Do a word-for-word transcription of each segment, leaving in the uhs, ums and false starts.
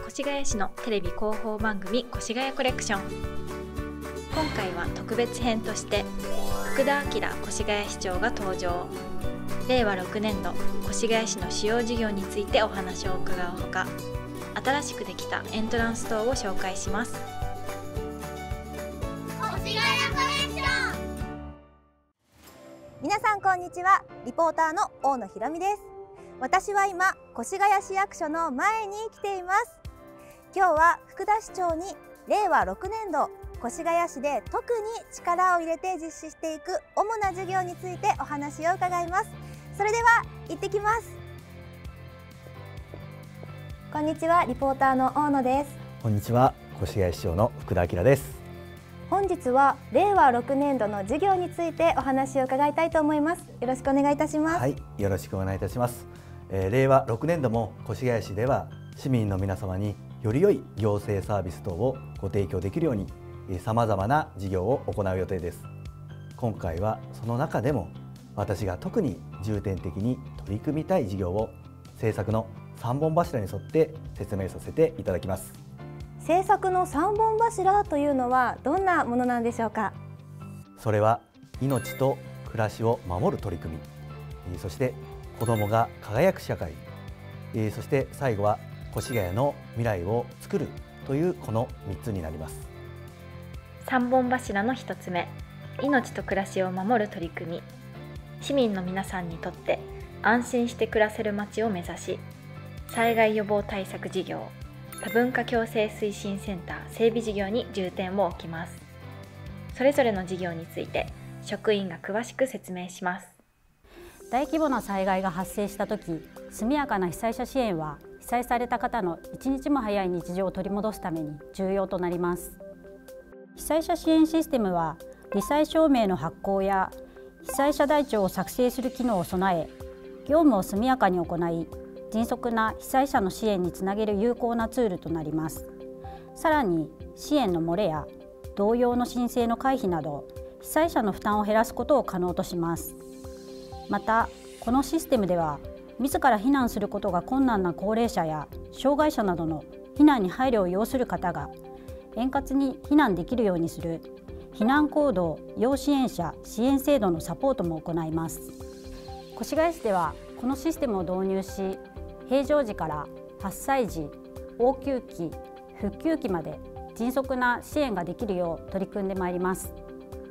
越谷市のテレビ広報番組越谷コレクション。今回は特別編として福田晃越谷市長が登場。れいわろくねんど越谷市の主要事業についてお話を伺うほか、新しくできたエントランス棟を紹介します。 越谷コレクション。 皆さんこんにちは。リポーターの大野ひろみです。私は今越谷市役所の前に来ています。今日は福田市長にれいわろくねんど越谷市で特に力を入れて実施していく主な事業についてお話を伺います。それでは行ってきます。こんにちは、リポーターの大野です。 こんにちは、越谷市長の福田晃です。 本日はれいわろくねんどの事業についてお話を伺いたいと思います。よろしくお願いいたします。 はい、よろしくお願いいたします。えー、れいわろくねんども越谷市では市民の皆様により良い行政サービス等をご提供できるようにさまざまな事業を行う予定です。今回はその中でも私が特に重点的に取り組みたい事業を政策のさんぼん柱に沿って説明させていただきます。 政策のさんぼん柱というのはどんなものなんでしょうか。 それは命と暮らしを守る取り組み、そして子どもが輝く社会、そして最後は越谷の未来を作るというこのみっつになります。 さんぼん柱のひとつめ、命と暮らしを守る取り組み。市民の皆さんにとって安心して暮らせる街を目指し、災害予防対策事業、多文化共生推進センター整備事業に重点を置きます。それぞれの事業について職員が詳しく説明します。 大規模な災害が発生したとき、速やかな被災者支援は被災された方の一日も早い日常を取り戻すために重要となります。被災者支援システムは罹災証明の発行や被災者台帳を作成する機能を備え、業務を速やかに行い、迅速な被災者の支援につなげる有効なツールとなります。さらに支援の漏れや同様の申請の回避など被災者の負担を減らすことを可能とします。またこのシステムでは自ら避難することが困難な高齢者や障害者などの避難に配慮を要する方が円滑に避難できるようにする避難行動要支援者支援制度のサポートも行います。越谷市ではこのシステムを導入し、平常時から発災時、応急期、復旧期まで迅速な支援ができるよう取り組んでまいります。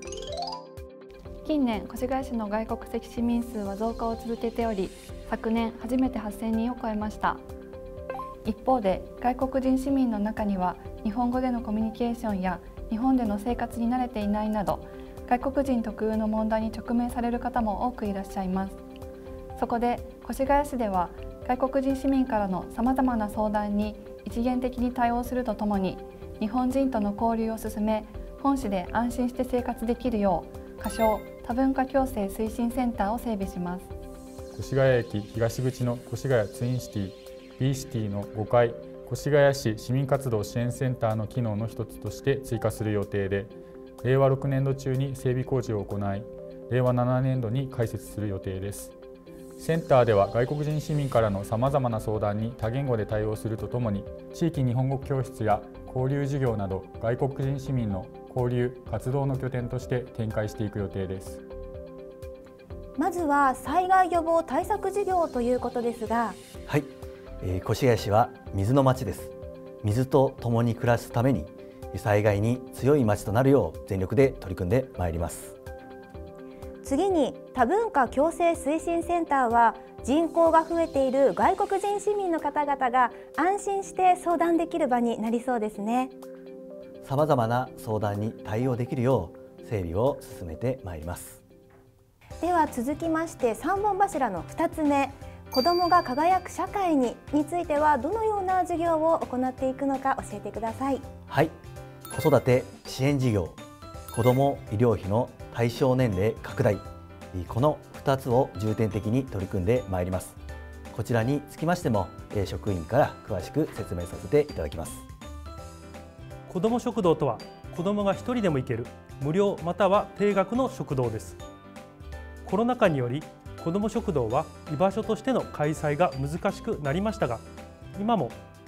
近年、越谷市の外国籍市民数は増加を続けており、昨年初めてはっせんにんを超えました。一方で、外国人市民の中には日本語でのコミュニケーションや日本での生活に慣れていないなど、外国人特有の問題に直面される方も多くいらっしゃいます。そこで越谷市では外国人市民からのさまざまな相談に一元的に対応するとともに、日本人との交流を進め、本市で安心して生活できるよう仮称多文化共生推進センターを整備します。 越谷駅東口の越谷ツインシティ B シティのごかい、越谷市市民活動支援センターの機能の一つとして追加する予定で、れいわろくねんど中に整備工事を行い、れいわななねんどに開設する予定です。センターでは外国人市民からのさまざまな相談に多言語で対応するとともに、地域日本語教室や交流授業など外国人市民の交流活動の拠点として展開していく予定です。 まずは災害予防対策事業ということですが、 はい、えー、越谷市は水の町です。水と共に暮らすために災害に強い町となるよう全力で取り組んでまいります。 次に多文化共生推進センターは、人口が増えている外国人市民の方々が安心して相談できる場になりそうですね。 さまざまな相談に対応できるよう整備を進めてまいります。 では続きましてさんぼん柱のふたつめ、子どもが輝く社会にについてはどのような事業を行っていくのか教えてください。 はい、子育て支援事業、子ども医療費の対象年齢拡大、このふたつを重点的に取り組んでまいります。こちらにつきましても職員から詳しく説明させていただきます。 子ども食堂とは、子どもがひとりでも行ける無料または低額の食堂です。コロナ禍により子ども食堂は居場所としての開催が難しくなりましたが、今も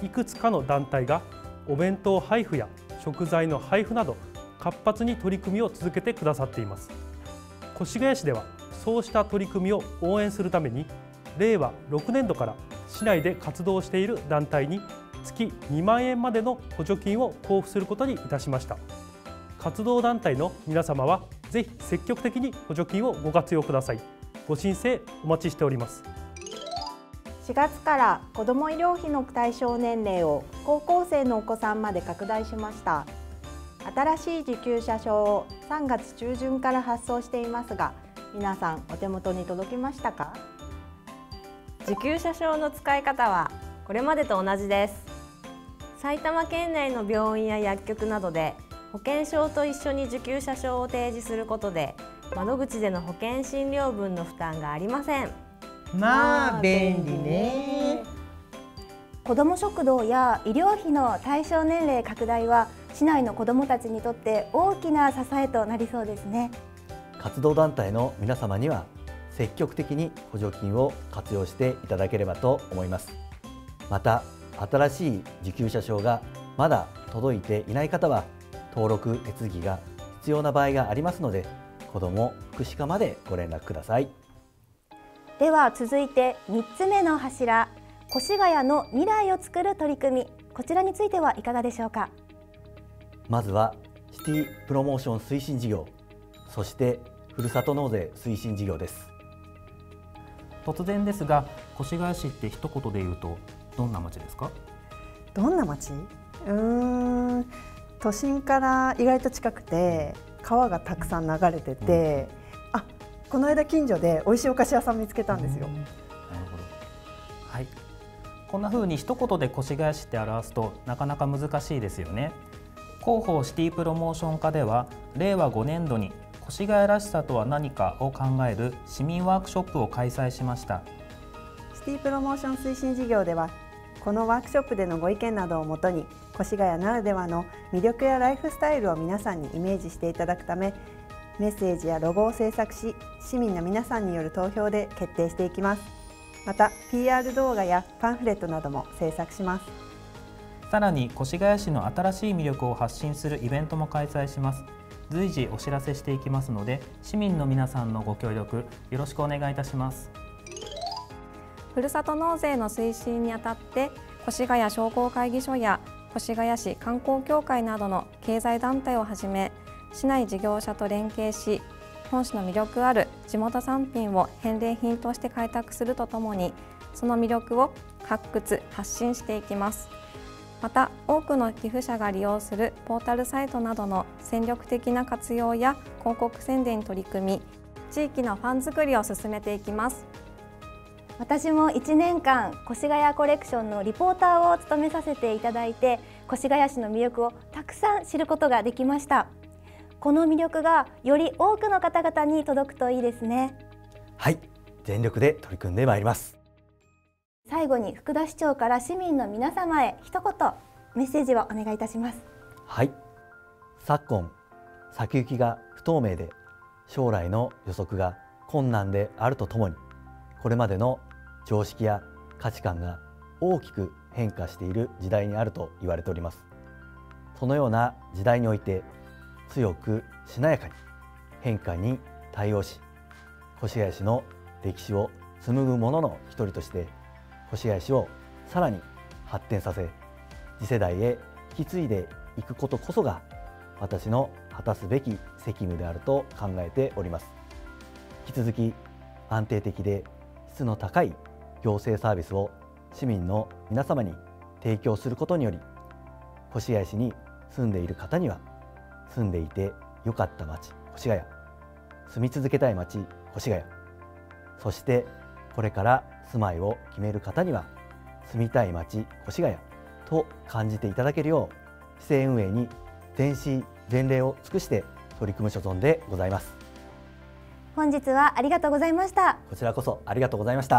いくつかの団体がお弁当配布や食材の配布など活発に取り組みを続けてくださっています。越谷市ではそうした取り組みを応援するためにれいわろくねんどから市内で活動している団体に月にまんえんまでの補助金を交付することにいたしました。活動団体の皆様はぜひ積極的に補助金をご活用ください。ご申請お待ちしております。 しがつから子ども医療費の対象年齢を高校生のお子さんまで拡大しました。新しい受給者証をさんがつちゅうじゅんから発送していますが、皆さんお手元に届きましたか？ 受給者証の使い方はこれまでと同じです。埼玉県内の病院や薬局などで保険証と一緒に受給者証を提示することで、窓口での保険診療分の負担がありません。 まあ便利ね。 子ども食堂や医療費の対象年齢拡大は市内の子どもたちにとって大きな支えとなりそうですね。 活動団体の皆様には積極的に補助金を活用していただければと思います。また新しい受給者証がまだ届いていない方は登録手続きが必要な場合がありますので、子ども福祉課までご連絡ください。 では続いてみっつめの柱、越谷の未来をつくる取り組み、こちらについてはいかがでしょうか。 まずはシティプロモーション推進事業、そしてふるさと納税推進事業です。 突然ですが、越谷市って一言で言うとどんな町ですか？ どんな町？うーん、都心から意外と近くて川がたくさん流れてて、うん、あ、この間近所で美味しいお菓子屋さん見つけたんですよ。なるほど。はい。こんな風に一言で越谷市って表すとなかなか難しいですよね。広報シティプロモーション課ではれいわごねんどに越谷らしさとは何かを考える市民ワークショップを開催しました。 シティプロモーション推進事業ではこのワークショップでのご意見などをもとに越谷ならではの魅力やライフスタイルを皆さんにイメージしていただくため、メッセージやロゴを制作し、市民の皆さんによる投票で決定していきます。また ピーアール 動画やパンフレットなども制作します。 さらに越谷市の新しい魅力を発信するイベントも開催します。随時お知らせしていきますので、市民の皆さんのご協力よろしくお願いいたします。 ふるさと納税の推進にあたって越谷商工会議所や越谷市観光協会などの経済団体をはじめ、市内事業者と連携し、本市の魅力ある地元産品を返礼品として開拓するとともに、その魅力を発掘・発信していきます。また多くの寄付者が利用するポータルサイトなどの戦力的な活用や広告宣伝に取り組み、地域のファン作りを進めていきます。 私もいちねんかん越谷コレクションのリポーターを務めさせていただいて、越谷市の魅力をたくさん知ることができました。この魅力がより多くの方々に届くといいですね。 はい、全力で取り組んでまいります。 最後に福田市長から市民の皆様へ一言メッセージをお願いいたします。 はい、昨今先行きが不透明で将来の予測が困難であるとともに、これまでの常識や価値観が大きく変化している時代にあると言われております。そのような時代において強くしなやかに変化に対応し、越谷市の歴史を紡ぐ者の一人として越谷市をさらに発展させ、次世代へ引き継いでいくことこそが私の果たすべき責務であると考えております。引き続き安定的で質の高い行政サービスを市民の皆様に提供することにより、越谷市に住んでいる方には住んでいてよかった町越谷、住み続けたい町越谷、そしてこれから住まいを決める方には住みたい町越谷と感じていただけるよう、市政運営に全身全霊を尽くして取り組む所存でございます。 本日はありがとうございました。 こちらこそありがとうございました。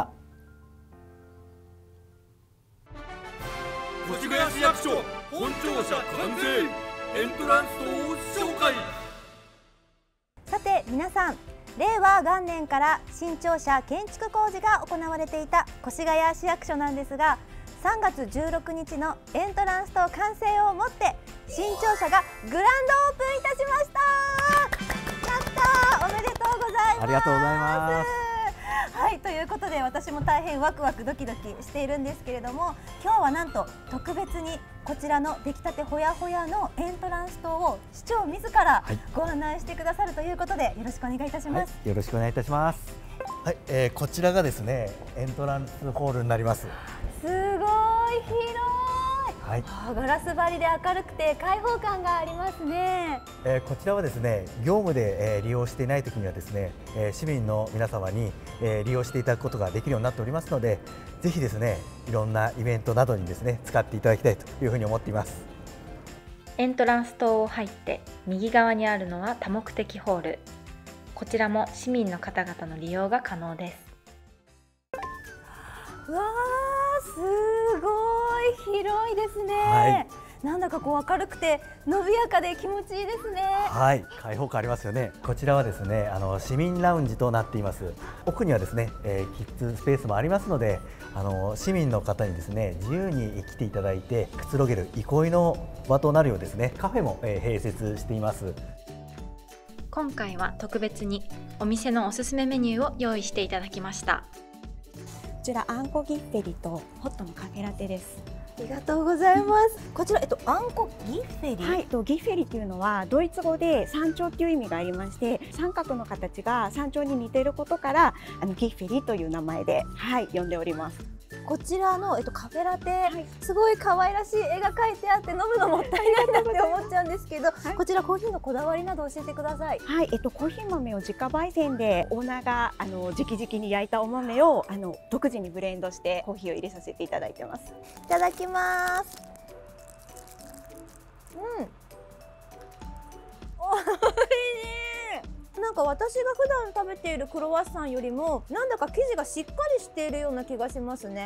越谷市役所本庁舎完成、エントランス等紹介。 さて皆さん、令和元年から新庁舎建築工事が行われていた越谷市役所なんですが、 さんがつじゅうろくにちのエントランス棟完成をもって新庁舎がグランドオープンいたしました。やったー、おめでとうございます。 ありがとうございます。 はい、ということで私も大変ワクワクドキドキしているんですけれども、今日はなんと特別にこちらの出来たてほやほやのエントランス棟を市長自らご案内してくださるということで、よろしくお願いいたします。 はい、よろしくお願いいたします。はい、えー、こちらがですねエントランスホールになります。 すごい広い。はい、ガラス張りで明るくて開放感がありますね。 えー、こちらはですね業務で、えー、利用していないときにはですね、えー、市民の皆様に、えー、利用していただくことができるようになっておりますので、ぜひですねいろんなイベントなどにですね使っていただきたいというふうに思っています。 エントランス棟を入って右側にあるのは多目的ホール。こちらも市民の方々の利用が可能です。 うわー、すごい広いですね。はい、なんだかこう明るくて伸びやかで気持ちいいですね。 はい、開放感ありますよね。こちらはですねあの市民ラウンジとなっています。奥にはですね、えー、キッズスペースもありますので、あの市民の方にですね自由に来ていただいてくつろげる憩いの場となるようですねカフェも、えー、併設しています。 今回は特別にお店のおすすめメニューを用意していただきました。 こちらあんこギッフェリとホットのカフェラテです。 ありがとうございます。こちら、えっと、あんこギッフェリ、 はい、とギッフェリというのはドイツ語で山頂という意味がありまして、三角の形が山頂に似ていることからあのギッフェリという名前で、はい、呼んでおります。 こちらの、えっと、カフェラテ、はい、すごい可愛らしい絵が描いてあって飲むのもったいないなって思っちゃうんですけど、はい、こちらコーヒーのこだわりなど教えてください。 はい、えっと、コーヒー豆を自家焙煎でオーナーがあの直々に焼いたお豆をあの独自にブレンドしてコーヒーを入れさせていただいてます。 いただきます。うん、おいしい。なんか私が普段食べているクロワッサンよりもなんだか生地がしっかりしているような気がしますね。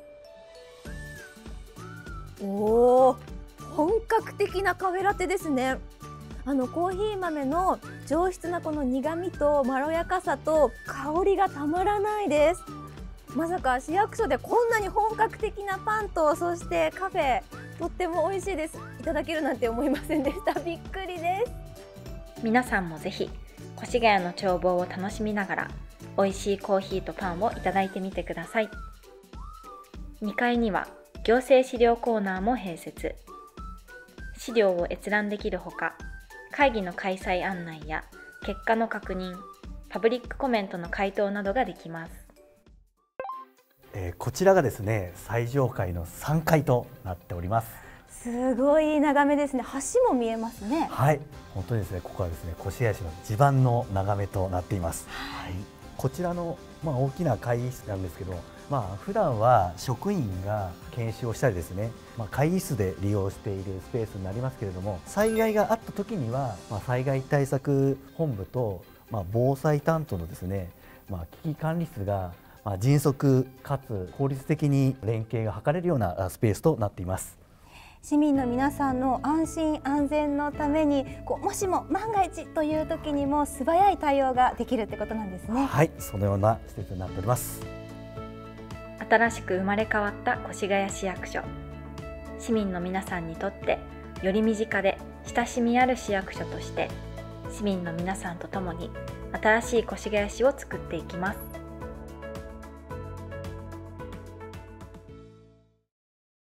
おー、本格的なカフェラテですね。あのコーヒー豆の上質なこの苦みとまろやかさと香りがたまらないです。まさか市役所でこんなに本格的なパンとそしてカフェ、とっても美味しいです。いただけるなんて思いませんでした。びっくりです。 皆さんもぜひ越谷の眺望を楽しみながら美味しいコーヒーとパンをいただいてみてください。にかいには行政資料コーナーも併設。資料を閲覧できるほか、会議の開催案内や結果の確認、パブリックコメントの回答などができます。 えー、こちらがですね最上階のさんかいとなっております。 すごい眺めですね。橋も見えますね。 はい、本当にですねここはですね越谷市の地盤の眺めとなっています。はい、こちらのまあ大きな会議室なんですけど、まあ普段は職員が研修をしたりですね、まあ、会議室で利用しているスペースになりますけれども、災害があった時には、まあ、災害対策本部と、まあ、防災担当のですね、まあ、危機管理室がまあ迅速かつ効率的に連携が図れるようなスペースとなっています。 市民の皆さんの安心安全のためにこうもしも万が一という時にも素早い対応ができるってことなんですね。 はい、そのような施設になっております。 新しく生まれ変わった越谷市役所。市民の皆さんにとってより身近で親しみある市役所として、市民の皆さんと共に新しい越谷市を作っていきます。